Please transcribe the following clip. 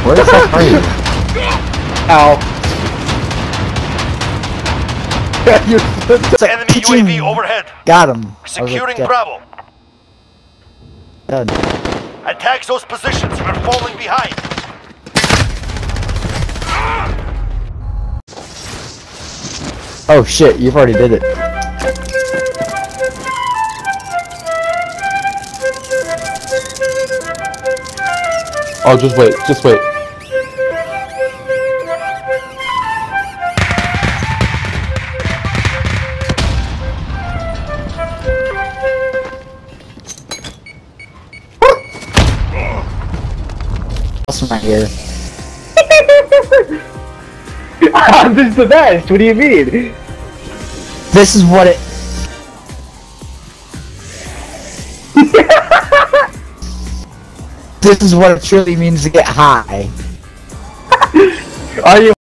Where the fuck are you? Ow. Enemy UAV overhead. Got him. Securing Bravo. Done. Attack those positions. We're falling behind. Oh shit, you've already did it. Oh, just wait, just wait. What's my ear? This is the best. What do you mean? This is what it. This is what it truly means to get high. Are you?